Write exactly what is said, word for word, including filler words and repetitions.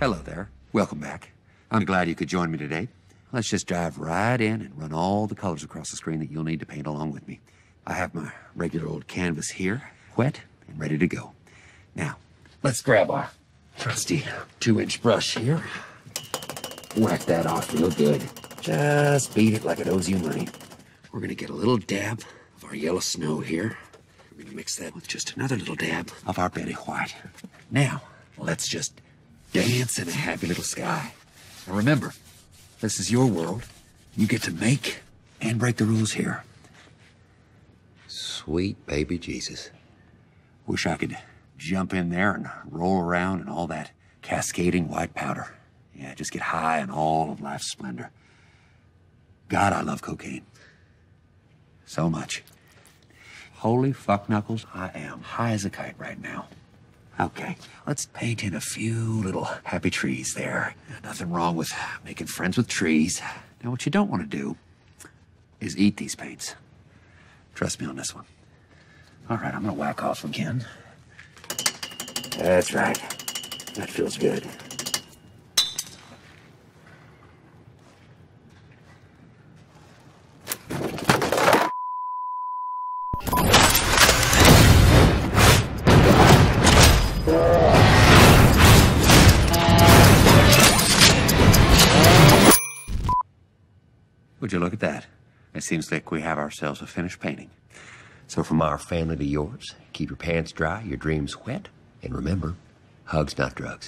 Hello there. Welcome back. I'm glad you could join me today. Let's just dive right in and run all the colors across the screen that you'll need to paint along with me. I have my regular old canvas here, wet and ready to go. Now, let's grab our trusty two-inch brush here. Whack that off real good. Just beat it like it owes you money. We're gonna get a little dab of our yellow snow here. We're gonna mix that with just another little dab of our Betty White. Now, let's just dance in a happy little sky. Now remember, this is your world. You get to make and break the rules here. Sweet baby Jesus. Wish I could jump in there and roll around in all that cascading white powder. Yeah, just get high on all of life's splendor. God, I love cocaine. So much. Holy fuck knuckles, I am high as a kite right now. Okay, let's paint in a few little happy trees there. Nothing wrong with making friends with trees. Now, what you don't want to do is eat these paints. Trust me on this one. All right, I'm gonna whack off again. That's right. That feels good. Would you look at that? It seems like we have ourselves a finished painting. So from our family to yours, keep your pants dry, your dreams wet, and remember, hugs not drugs.